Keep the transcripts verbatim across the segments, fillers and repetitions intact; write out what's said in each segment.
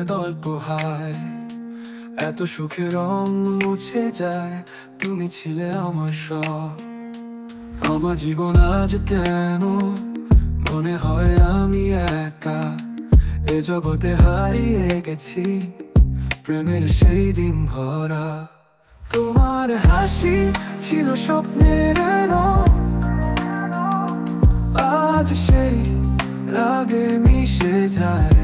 গল্প হায়, এত সুখের রং মুছে যায়। তুমি ছিলে আমার সব। আমার জীবন আজ কেন মনে হয় আমি একা, এ জগতে হারিয়ে গেছি প্রেমের সেই দিন ভরা। তোমার হাসি ছিল স্বপ্নের রং, আজ সেই রাগে মিশে যায়।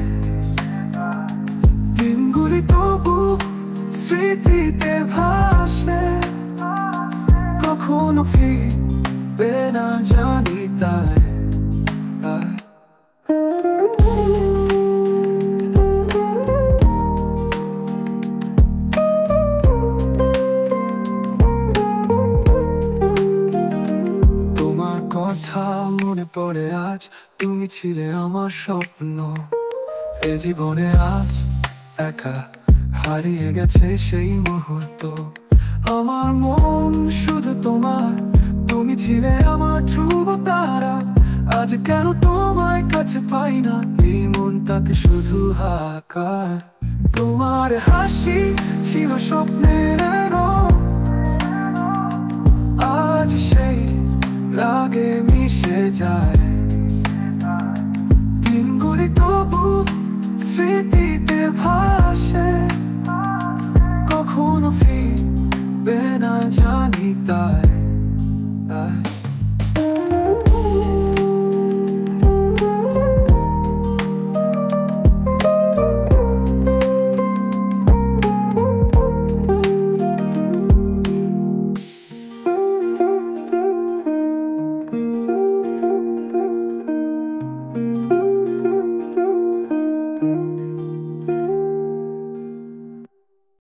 দিনগুলি তবু স্মৃতিতে ভাসে, কখনো ফিরবে না জানি তাই। তোমার কথা মনে পড়ে আজ, তুমি ছিলে আমার স্বপ্ন। এ জীবনে আজ একা হারিয়ে গেছে সেই মুহূর্ত। আমার মন শুধু তোমার, তুমি ছিলে আমার ধ্রুব তারা। আজ কেন তোমায় কাছে পাই না, এই মনটাতে শুধু হাহাকার। তোমার হাসি ছিল স্বপ্নের রং, আজ সেই রাগে মিশে যায়। দিনগুলি তবু স্মৃতিতে